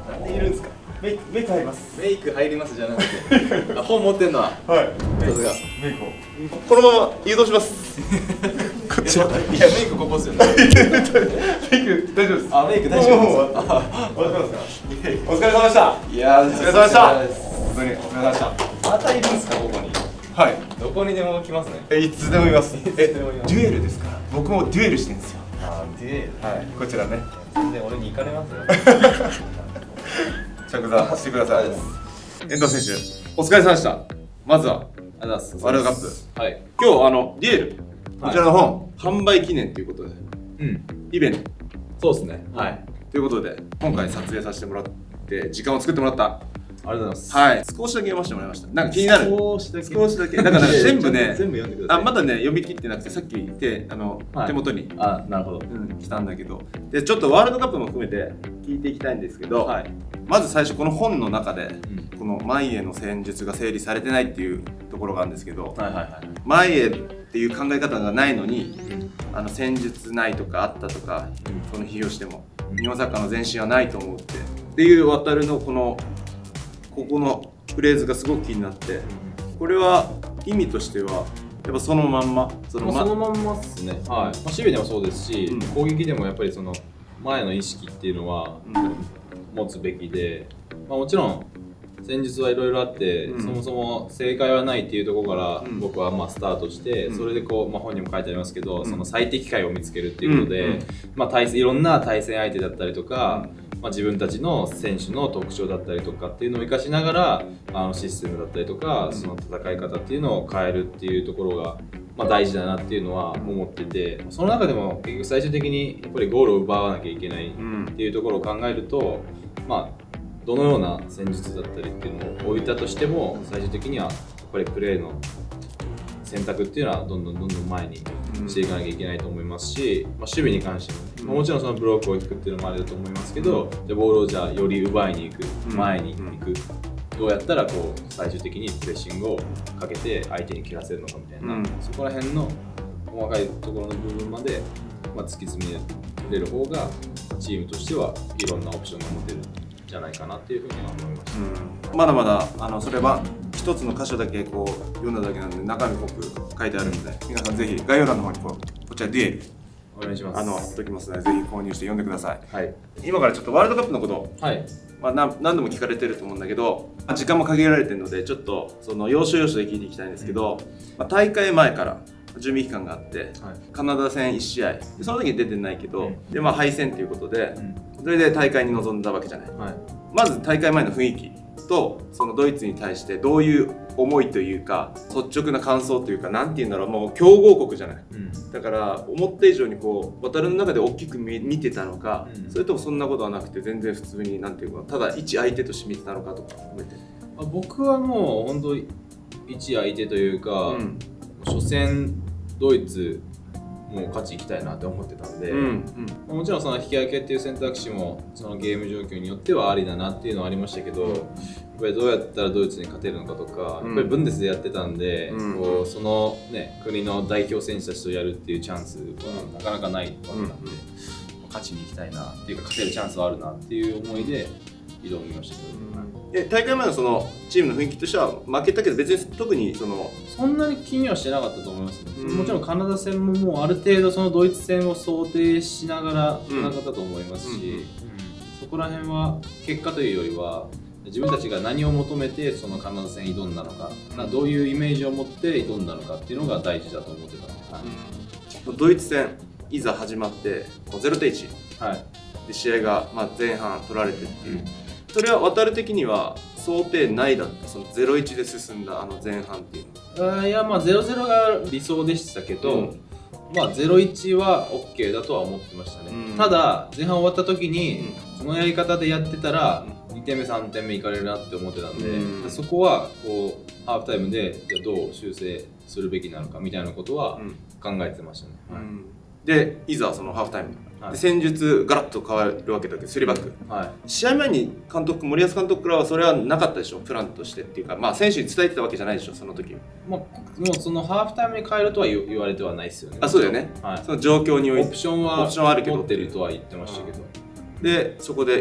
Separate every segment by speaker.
Speaker 1: なんでいるんですか。メイク入ります。
Speaker 2: メイク入りますじゃなくてあ、本持ってんのは
Speaker 1: はい
Speaker 2: さすが
Speaker 1: メイクをこのまま誘導しますこっちは。
Speaker 2: いや、メイクここっすよね。
Speaker 1: メイク大丈夫です。
Speaker 2: あ、メイク大丈夫です。
Speaker 1: お疲れ様でした。
Speaker 2: いやー、
Speaker 1: お疲れ様でした。本当にお疲れ様でした。
Speaker 2: またいるんですか、ここに。
Speaker 1: はい。
Speaker 2: どこにでも来ますね。
Speaker 1: いつでもいます。
Speaker 2: デュ
Speaker 1: デュエルですから。僕もデュエルしてるんですよ。
Speaker 2: あ、デュエル。
Speaker 1: はい。こちらね。
Speaker 2: 全然俺に行かれますよ。
Speaker 1: 着座してください。遠藤選手、お疲れ様でした。まずは
Speaker 2: ありがとうございます。
Speaker 1: ワールドカップ。
Speaker 2: はい。
Speaker 1: 今日デュエルこちらの本販売記念ということで、イベント。
Speaker 2: そうですね。はい。
Speaker 1: ということで今回撮影させてもらって時間を作ってもらった。
Speaker 2: ありがとうございます。
Speaker 1: はい。少しだけ読ませてもらいました。なんか気になる。
Speaker 2: 少しだけ。
Speaker 1: だから全部ね、
Speaker 2: 全部読んでください。
Speaker 1: まだね読み切ってなくて、さっき手元に
Speaker 2: あ、なるほど。
Speaker 1: 来たんだけど、でちょっとワールドカップも含めて聞いていきたいんですけど、まず最初この本の中でこの前への戦術が整理されてないっていうところがあるんですけど、前へっていう考え方がないのに戦術ないとかあったとかその比喩しても日本サッカーの前進はないと思うっていう渡るのここのフレーズがすごく気になって、これは意味としてはやっぱそのまんま
Speaker 2: そのまんまっすね。はい。守備でもそうですし、攻撃でもやっぱりその前の意識っていうのは持つべきで、もちろん戦術はいろいろあって、そもそも正解はないっていうところから僕はスタートして、それでこう、本にも書いてありますけど、その最適解を見つけるっていうことで、いろんな対戦相手だったりとか、自分たちの選手の特徴だったりとかっていうのを生かしながらシステムだったりとかその戦い方っていうのを変えるっていうところが大事だなっていうのは思ってて、その中でも結局最終的にやっぱりゴールを奪わなきゃいけないっていうところを考えると、どのような戦術だったりっていうのを置いたとしても最終的にはやっぱりプレーの選択っていうのはどんどん前にしていかなきゃいけないと思いますし、守備に関しても、もちろんそのブロックを引くっていうのもあれだと思いますけど、じゃあボールをじゃあより奪いに行く、前に行く、どうやったらこう最終的にプレッシングをかけて相手に切らせるのかみたいな、そこら辺の細かいところの部分まで突き詰めれる方がチームとしてはいろんなオプションが持てるんじゃないかなっていうふうには思います。
Speaker 1: まだまだそれは一つの箇所だけこう読んだだけなので中身濃く書いてあるので、皆さんぜひ概要欄の方にこちらデュエル
Speaker 2: お願いします。
Speaker 1: 貼っときますのでぜひ購入して読んでください。今からちょっとワールドカップのこと、何度も聞かれてると思うんだけど、時間も限られてるのでちょっとその要所要所で聞いていきたいんですけど、大会前から準備期間があって、カナダ戦1試合その時に出てないけど、で敗戦ということで、それで大会に臨んだわけじゃない。まず大会前の雰囲気とそのドイツに対してどういう思いというか率直な感想というか、なんていうんだろう、もう強豪国じゃない、だから思った以上にこう渡るの中で大きく見てたのか、それともそんなことはなくて全然普通になんていうかただ一相手として見てたのかとか含めて。
Speaker 2: 僕はもう本当一相手というか、初戦ドイツもう勝ちいきたいなって思ってたんで、もちろんその引き分けっていう選択肢もそのゲーム状況によってはありだなっていうのはありましたけど、やっぱりどうやったらドイツに勝てるのかとか、やっぱりブンデスでやってたんで、こうその、国の代表選手たちとやるっていうチャンスはなかなかないわけなんで、勝ちに行きたいなっていうか勝てるチャンスはあるなっていう思いで挑みましたけど。
Speaker 1: 大会前のそのチームの雰囲気としては負けたけど別に特にそ
Speaker 2: んなに気にはしてなかったと思いますね。もちろんカナダ戦ももうある程度そのドイツ戦を想定しながら戦ったと思いますし、そこら辺は結果というよりは自分たちが何を求めてそのカナダ戦挑んだのか、どういうイメージを持って挑んだのかっていうのが大事だと思ってたので、
Speaker 1: ドイツ戦いざ始まって0対1、で試合が前半取られてっていう、それは渡る的には想定内だった、その 0-1 で進んだ前半っていう
Speaker 2: のは。いや0-0が理想でしたけど、0-1は OK だとは思ってましたね。ただ前半終わった時にこのやり方でやってたら2点目3点目いかれるなって思ってたんで、そこはこうハーフタイムでじゃあどう修正するべきなのかみたいなことは考えてましたね。
Speaker 1: でいざそのハーフタイム、戦術ガラッと変わるわけだけど3バック、試合前に森保監督からはそれはなかったでしょ、プランとしてっていうか、選手に伝えてたわけじゃないでしょその時。
Speaker 2: もうそのハーフタイムに変えるとは言われてはないですよね。
Speaker 1: そうだよね、その状況において
Speaker 2: オプションは持ってるとは言ってましたけど、
Speaker 1: でそこで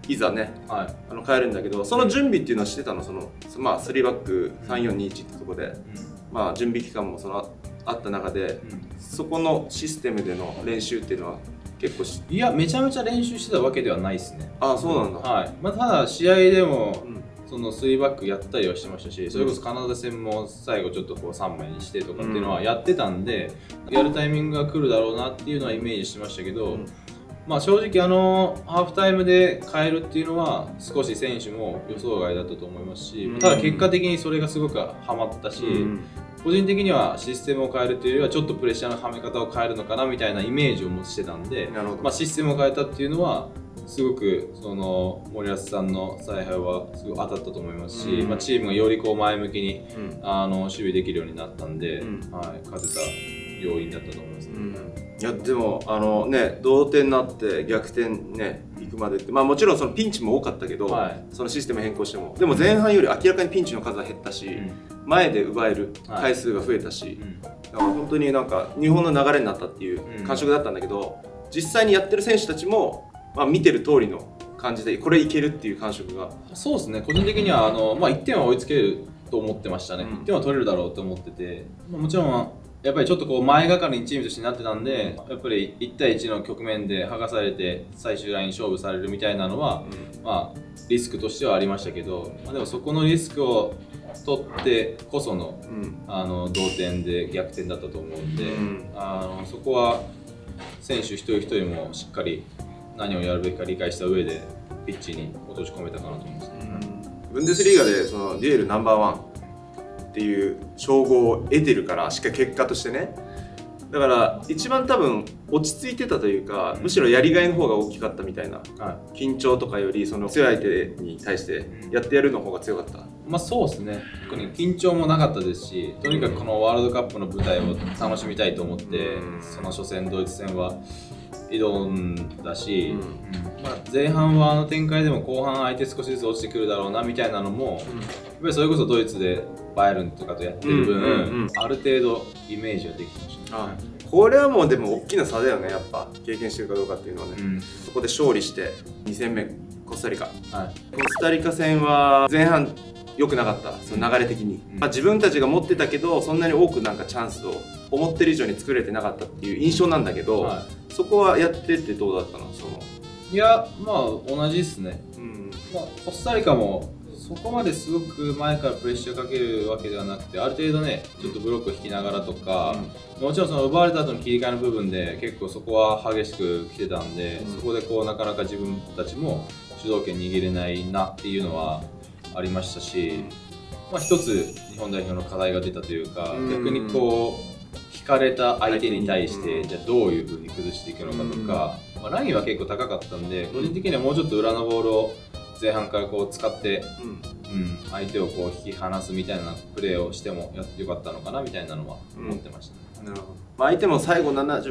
Speaker 1: いざね、変えるんだけど、その準備っていうのはしてたの、まあ3バック3421ってとこで、まあ準備期間もあった中で、そこのシステムでの練習っていうのは結構
Speaker 2: いや、めちゃめちゃ練習してたわけではないですね。
Speaker 1: ああ、そうなんだ。
Speaker 2: はい。まあ、ただ試合でも、その3バックやったりはしてましたし、それこそカナダ戦も最後ちょっとこう3枚にしてとかっていうのはやってたんで、やるタイミングが来るだろうなっていうのはイメージしてましたけど、まあ正直ハーフタイムで変えるっていうのは少し選手も予想外だったと思いますし、ただ結果的にそれがすごくハマったし、個人的にはシステムを変えるというよりはちょっとプレッシャーのはめ方を変えるのかなみたいなイメージを持ってたんで、まあ、システムを変えたっていうのはすごく森保さんの采配はすごい当たったと思いますし、まあ、チームがよりこう前向きに、守備できるようになったんで、勝てた要因だったと思いますね。
Speaker 1: いやでも同点になって逆転ね行くまでって、まあもちろんそのピンチも多かったけど、そのシステム変更してもでも前半より明らかにピンチの数は減ったし、前で奪える回数が増えたし、だから本当になんか日本の流れになったっていう感触だったんだけど、実際にやってる選手たちも、まあ、見てる通りの感じでこれいけるっていう感触が。
Speaker 2: そうですね、個人的にはまあ、1点は追いつけると思ってましたね。1点は取れるだろうと思ってて、もちろんやっぱりちょっとこう前がかりにチームとしてなってたんで、やっぱり1対1の局面で剥がされて最終ライン勝負されるみたいなのは、まあ、リスクとしてはありましたけど、まあ、でもそこのリスクを取ってこその、同点で逆転だったと思うんで、そこは選手一人一人もしっかり何をやるべきか理解した上でピッチに落とし込めたかなと思います。
Speaker 1: ブンデスリーガでそのデュエルナンバーワンっていう称号を得てるから、しっかり結果としてね。だから一番多分落ち着いてたというか、むしろやりがいの方が大きかったみたいな、緊張とかよりその強い相手に対してやってやるの方が強かった。
Speaker 2: まあそうですね、特に緊張もなかったですし、とにかくこのワールドカップの舞台を楽しみたいと思って、その初戦ドイツ戦は挑んだし、まあ、前半は展開でも後半相手少しずつ落ちてくるだろうなみたいなのも、やっぱりそれこそドイツでバイエルンとかとやってる分、ある程度イメージはできてました。
Speaker 1: これはもうでも大きな差だよね、やっぱ経験してるかどうかっていうのはね。そこで勝利して2戦目コスタリカ、コスタリカ戦は前半良くなかった、その流れ的に、まあ、自分たちが持ってたけどそんなに多くなんかチャンスを思ってる以上に作れてなかったっていう印象なんだけど、そこはやっててどうだったの？
Speaker 2: いや、まあ同じですね。まあ、コスタリカもそこまですごく前からプレッシャーかけるわけではなくて、ある程度ねちょっとブロックを引きながらとか、もちろんその奪われた後の切り替えの部分で結構そこは激しく来てたんで、そこでこうなかなか自分たちも主導権握れないなっていうのはありましたし、まあ、一つ日本代表の課題が出たというか、逆にこう引かれた相手に対してじゃあどういうふうに崩していくのかとか、まあ、ラインは結構高かったんで、個人的にはもうちょっと裏のボールを前半からこう使って、相手をこう引き離すみたいなプレーをしてもよかったのかなみたいなのは思ってました。
Speaker 1: なるほど。まあ、相手も最後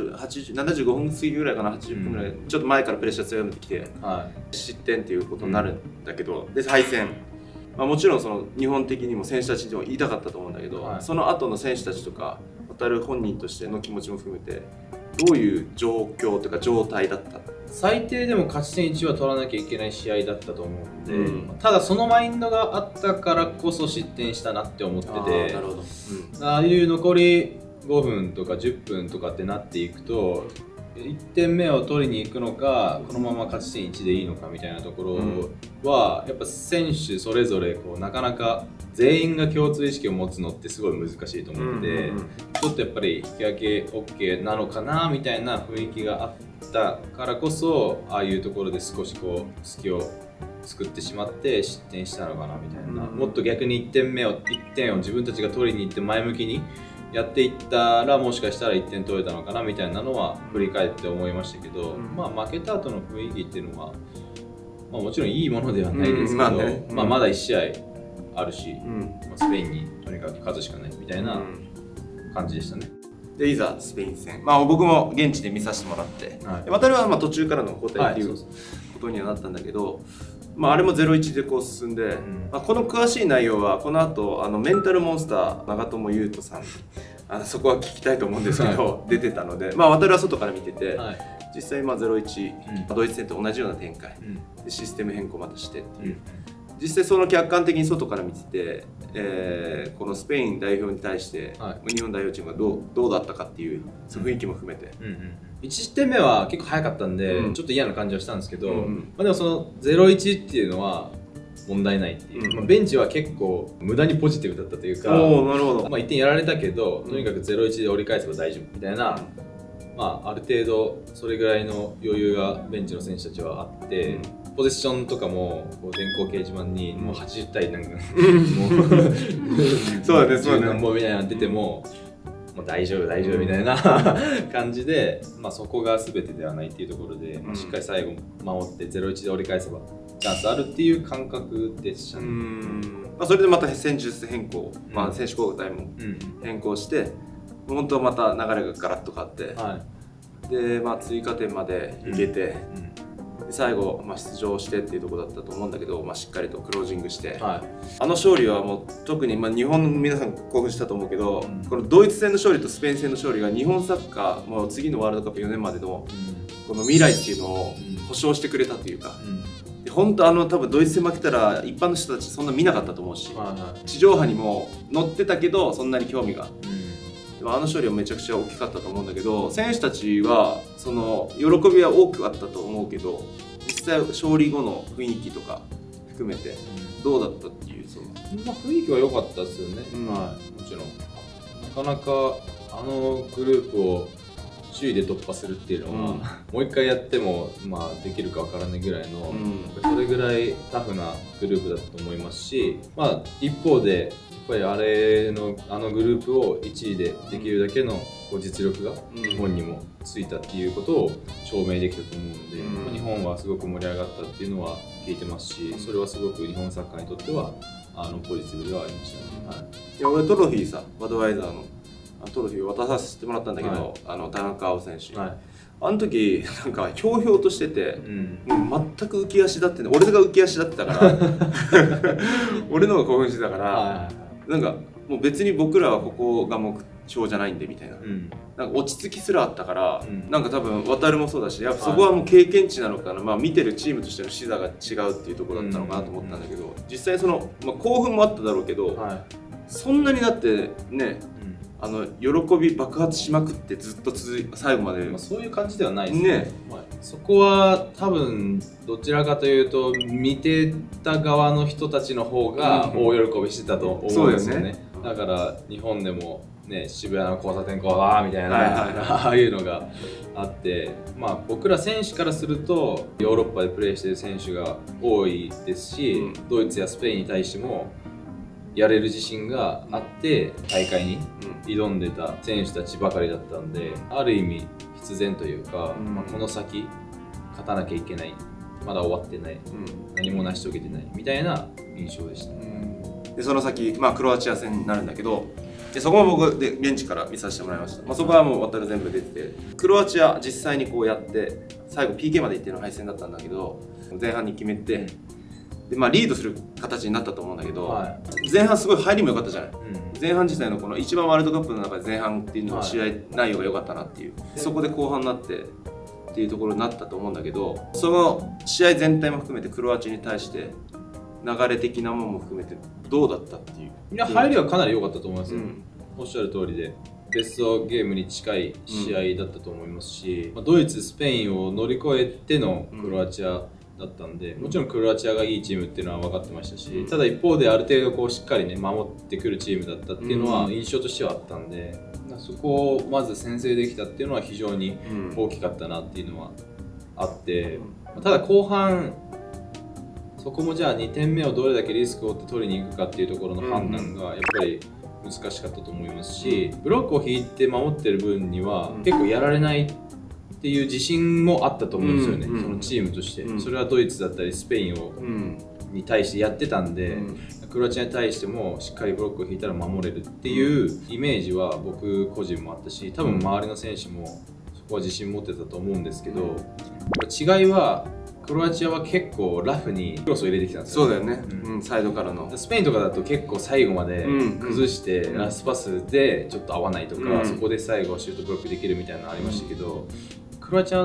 Speaker 1: 75分過ぎぐらいかな、80分ぐらい、ちょっと前からプレッシャー強めてきて、失点っていうことになるんだけど、で敗戦。まあ、もちろんその日本的にも選手たちにも言いたかったと思うんだけど、その後の選手たちとか渡る本人としての気持ちも含めてどういう状況というか状態だった？
Speaker 2: 最低でも勝ち点1は取らなきゃいけない試合だったと思うんで、ただそのマインドがあったからこそ失点したなって思ってて、ああいう残り5分とか10分とかってなっていくと、1点目を取りに行くのかこのまま勝ち点1でいいのかみたいなところは、やっぱ選手それぞれこうなかなか全員が共通意識を持つのってすごい難しいと思ってて、ちょっとやっぱり引き分け OK なのかなみたいな雰囲気があったからこそ、ああいうところで少しこう隙を作ってしまって失点したのかなみたいな、もっと逆に1点を自分たちが取りに行って前向きにやっていったらもしかしたら1点取れたのかなみたいなのは振り返って思いましたけど、まあ負けた後の雰囲気っていうのは、まあ、もちろんいいものではないですけど、まだ1試合あるし、スペインにとにかく勝つしかないみたいな感じでしたね。
Speaker 1: でいざスペイン戦、まあ、僕も現地で見させてもらって、渡るはまあ途中からの交代っていうことにはなったんだけど、まあ、あれも 0-1 でこう進んで、まあ、この詳しい内容はこの後メンタルモンスター長友佑都さんにそこは聞きたいと思うんですけど、出てたので、まあ、渡るは外から見てて、 実際0-1、ドイツ戦と同じような展開、でシステム変更またしてっていう、実際その客観的に外から見てて、このスペイン代表に対して、日本代表チームがどうだったかっていうその雰囲気も含めて、
Speaker 2: 1失点目は結構早かったんで、ちょっと嫌な感じはしたんですけど、でもその 0-1 っていうのは問題ないっていう、ベンチは結構無駄にポジティブだったというか、1点やられたけど、とにかく 0-1 で折り返せば大丈夫みたいな、ある程度それぐらいの余裕がベンチの選手たちはあって、ポゼッションとかも電光掲示板にもう80対なんかもう
Speaker 1: そうだねそうだね
Speaker 2: もうみたいなの出ても大丈夫大丈夫みたいな感じで、そこが全てではないっていうところで、しっかり最後守って 0-1 で折り返せばチャンスあるっていう感覚でしたね。
Speaker 1: それでまた戦術変更、選手交代も変更して、本当また流れがガラッと変わって、で追加点までいけて、最後、出場してっていうところだったと思うんだけど、しっかりとクロージングして、あの勝利はもう特に、日本の皆さん興奮したと思うけど、このドイツ戦の勝利とスペイン戦の勝利が日本サッカーもう次のワールドカップ4年までのこの未来っていうのを保証してくれたというか、本当多分ドイツ戦負けたら一般の人たちそんな見なかったと思うし、地上波にも載ってたけどそんなに興味が。あの勝利はめちゃくちゃ大きかったと思うんだけど、選手たちはその喜びは多くあったと思うけど、実際勝利後の雰囲気とか含めてどうだったっていう、
Speaker 2: 雰囲気は良かったですよね。もちろんなかなかあのグループを首位で突破するっていうのは、もう一回やってもできるかわからないぐらいの、それぐらいタフなグループだったと思いますし、一方でやっぱりあのグループを1位でできるだけの実力が日本にもついたっていうことを証明できたと思うので、日本はすごく盛り上がったっていうのは聞いてますし、それはすごく日本サッカーにとってはポジティブではありましたね。
Speaker 1: いや俺トロフィーさ、バドワイザーのトロフィーを渡させてもらったんだけど、田中碧選手、あの時なんかひょうひょうとしてて、もう全く浮き足立ってね、俺が浮き足立ってたから俺の方が興奮してたから、なんかもう別に僕らはここが目標じゃないんでみたいな、なんか落ち着きすらあったから、なんか多分渡るもそうだし、やっぱそこはもう経験値なのかな、見てるチームとしての視座が違うっていうところだったのかなと思ったんだけど、実際その、興奮もあっただろうけど、そんなにだってね、喜び爆発しまくってずっと最後まで、
Speaker 2: そういう感じではないですね。そこは多分どちらかというと見てた側の人たちの方が大喜びしてたと思うんですよね。だから日本でもね、渋谷の交差点こうわーみたいな、ああいうのがあって、僕ら選手からするとヨーロッパでプレーしている選手が多いですし、ドイツやスペインに対してもやれる自信があって大会に挑んでた選手たちばかりだったんで、ある意味必然というか、この先勝たなきゃいけない、まだ終わってない、何も成し遂げてないみたいな印象でした。
Speaker 1: でその先、クロアチア戦になるんだけど、でそこも僕で現地から見させてもらいました。そこはもう渡る全部出てて、クロアチア実際にこうやって最後 PK まで行っての敗戦だったんだけど、前半に決めて、でリードする形になったと思うんだけど、前半すごい入りも良かったじゃない、前半自体のこの一番ワールドカップの中で前半っていうのは試合内容が良かったなっていう、そこで後半になってっていうところになったと思うんだけど、その試合全体も含めてクロアチアに対して流れ的なものも含めてどうだったっていう。
Speaker 2: いや、入りはかなり良かったと思いますよ、おっしゃる通りでベストゲームに近い試合だったと思いますし、ドイツ、スペインを乗り越えてのクロアチアだったんで、もちろんクロアチアがいいチームっていうのは分かってましたし、ただ一方である程度こうしっかりね守ってくるチームだったっていうのは印象としてはあったんで、そこをまず先制できたっていうのは非常に大きかったなっていうのはあって、ただ後半そこもじゃあ2点目をどれだけリスクを負って取りに行くかっていうところの判断がやっぱり難しかったと思いますし、ブロックを引いて守ってる分には結構やられないっていう自信もあったと思うんですよね、そのチームとして。それはドイツだったりスペインに対してやってたんで、クロアチアに対してもしっかりブロックを引いたら守れるっていうイメージは僕個人もあったし、多分周りの選手もそこは自信持ってたと思うんですけど、違いはクロアチアは結構ラフにクロスを入れてきたんですよ。
Speaker 1: そうだよね、サイドからの。
Speaker 2: スペインとかだと結構最後まで崩してラストパスでちょっと合わないとか、そこで最後シュートブロックできるみたいなのありましたけど、クロアチア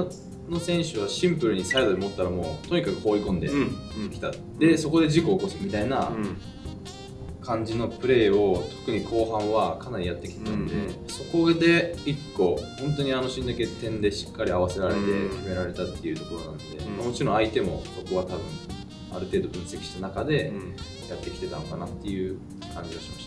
Speaker 2: の選手はシンプルにサイドで持ったらもうとにかく放り込んできた、でそこで事故を起こすみたいな感じのプレーを特に後半はかなりやってきてたんで、そこで1個本当にシーンだけ点でしっかり合わせられて決められたっていうところなんで、もちろん相手もそこは多分ある程度分析した中でやってきてたのかなっていう感じがしました。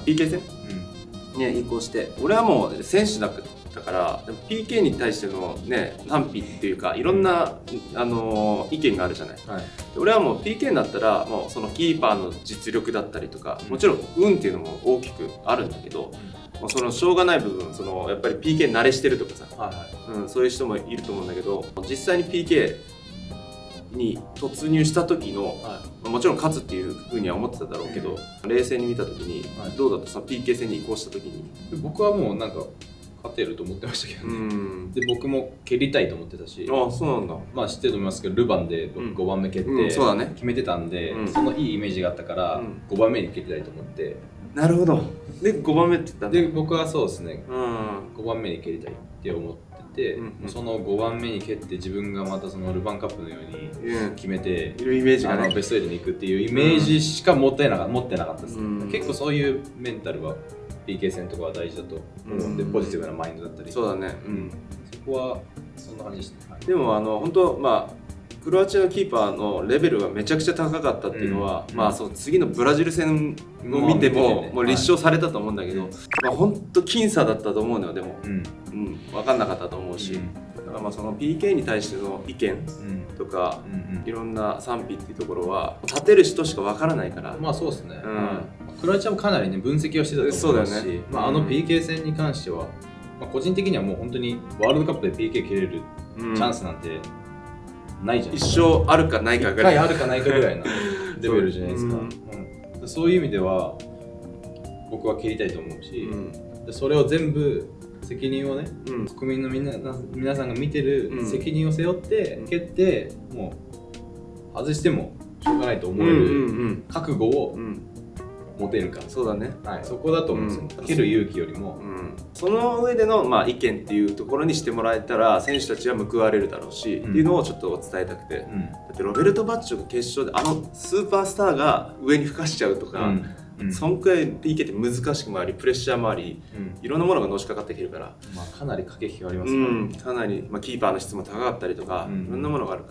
Speaker 1: PK 戦ね移行して、俺はもう選手だったから PK に対してのね賛否っていうかいろんな意見があるじゃない。俺はもう PK になったらもうそのキーパーの実力だったりとか、もちろん運っていうのも大きくあるんだけど、もうそのしょうがない部分、やっぱり PK 慣れしてるとかさ、そういう人もいると思うんだけど、実際に PK に突入した時の、もちろん勝つっていうふうには思ってただろうけど、冷静に見た時にどうだった？その PK 戦に移行した時に。
Speaker 2: 僕はもうなんか勝てると思ってましたけどね。で僕も蹴りたいと思ってたし、
Speaker 1: ああそうなんだ。
Speaker 2: まあ知ってると思いますけど、ルヴァンで5番目蹴って決めてたんで、そのいいイメージがあったから5番目に蹴りたいと思って。
Speaker 1: なるほど。で5番目って言ったんだ。
Speaker 2: で僕はそうですね、5番目に蹴りたいって思ってて、その5番目に蹴って自分がまたそのルヴァンカップのように決めて
Speaker 1: いるイメージがね、
Speaker 2: ベスト8に行くっていうイメージしか持ってなかったです。結構そういうメンタルはPK 戦とかは大事だと思うんで、ポジティブなマインドだったり、
Speaker 1: そうだね、
Speaker 2: そこはそんな感じでした。
Speaker 1: でも本当まあクロアチアのキーパーのレベルがめちゃくちゃ高かったっていうのは、まあその次のブラジル戦を見てももう立証されたと思うんだけど、まあ本当僅差だったと思うのよ。でも分かんなかったと思うし、だからまあその PK に対しての意見とかいろんな賛否っていうところは立てる人しか分からないから。
Speaker 2: まあそうですね。クロアチアもかなりね分析をしてたと思いますし、PK 戦に関しては個人的にはもう本当にワールドカップで PK 蹴れるチャンスなんてないじゃないですか。
Speaker 1: 一生あるかないかぐらい、
Speaker 2: あるかないかぐらいのレベルじゃないですか。そういう意味では僕は蹴りたいと思うし、それを全部責任をね、国民の皆さんが見てる責任を背負って蹴って、もう外してもしょうがないと思える覚悟を持てるか。
Speaker 1: そうだね、
Speaker 2: そこだと思うんですよ。蹴る勇気よりも
Speaker 1: その上での意見っていうところにしてもらえたら選手たちは報われるだろうし、っていうのをちょっと伝えたくて、だってロベルト・バッジョが決勝でスーパースターが上に吹かしちゃうとか、そんくらい PK って難しくもありプレッシャーもあり、いろんなものがのしかかってきてるから、
Speaker 2: かなり駆け引きがありますから、
Speaker 1: かなりキーパーの質も高かったりとか、いろんなものがあるから、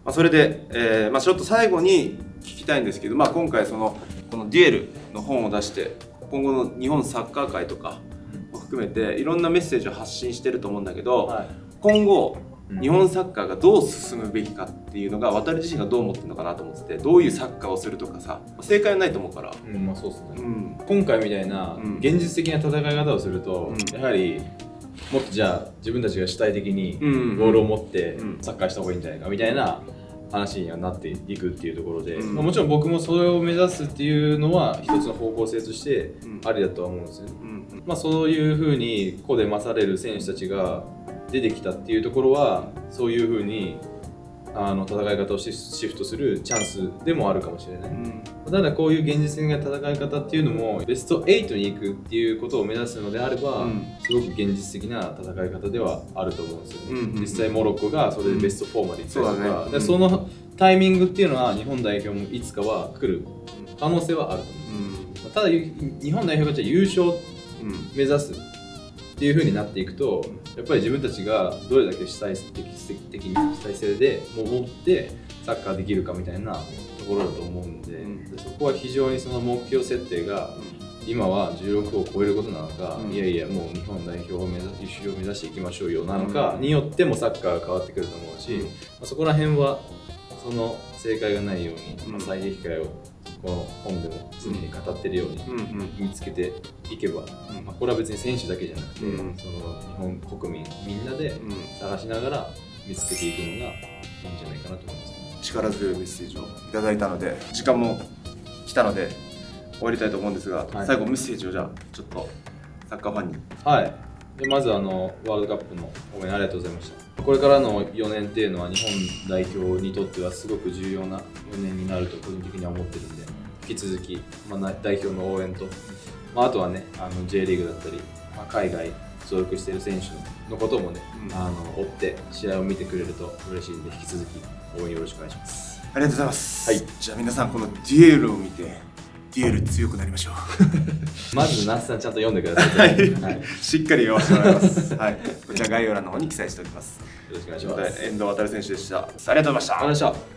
Speaker 1: それでちょっと最後に聞きたいんですけど、今回このデュエルの本を出して今後の日本サッカー界とかも含めていろんなメッセージを発信してると思うんだけど、今後日本サッカーがどう進むべきかっていうのが渡自身がどう思ってるのかなと思ってて、どういうサッカーをするとかさ、正解はないと思うから、
Speaker 2: そうですね、今回みたいな現実的な戦い方をすると、やはりもっとじゃあ自分たちが主体的にボールを持ってサッカーした方がいいんじゃないかみたいな話にはなっていくっていうところで、もちろん僕もそれを目指すっていうのは一つの方向性としてありだとは思うんですよね。そういうふうに個で勝れる選手たちが出てきたっていうところは、そういうふうに戦い方をシフトするチャンスでもあるかもしれない。ただこういう現実的な戦い方っていうのもベスト8に行くっていうことを目指すのであれば、すごく現実的な戦い方ではあると思うんですよね。実際モロッコがそれでベスト4まで行ったりとか、そのタイミングっていうのは日本代表もいつかは来る可能性はあると思うんです。ただ日本代表がじゃあ優勝目指すっていう風になっていくと、やっぱり自分たちがどれだけ主体性で持ってサッカーできるかみたいなところだと思うんで、そこは非常にその目標設定が今は16を超えることなのか、いやいやもう日本代表を優勝を目指していきましょうよなのかによってもサッカーが変わってくると思うし、そこら辺はその正解がないように、最適解をこの本でも常に語ってるように見つけていけば、これは別に選手だけじゃなくて、その日本国民みんなで探しながら見つけていくのがいいんじゃないかなと思います。
Speaker 1: 力強いメッセージをいただいたので、時間も来たので終わりたいと思うんですが、最後メッセージをじゃあちょっとサッカーファンに。
Speaker 2: でまずワールドカップの応援ありがとうございました。これからの4年っていうのは日本代表にとってはすごく重要な4年になると個人的には思ってるんで、引き続き、代表の応援と、あとはねJ リーグだったり、海外所属している選手のこともね、追って試合を見てくれると嬉しいんで、引き続き応援よろしくお願いします。
Speaker 1: ありがとうございます。
Speaker 2: はい、
Speaker 1: じゃあ皆さんこのデュエルを見てデュエル強くなりましょう。
Speaker 2: まず那須さんちゃんと読んでください。
Speaker 1: はい、しっかり読ませてもらいます。はい、こちら概要欄の方に記載しておきます。
Speaker 2: よろしくお願いします。
Speaker 1: 遠藤航選手でした。ありがとうございました。
Speaker 2: ありがとうございました。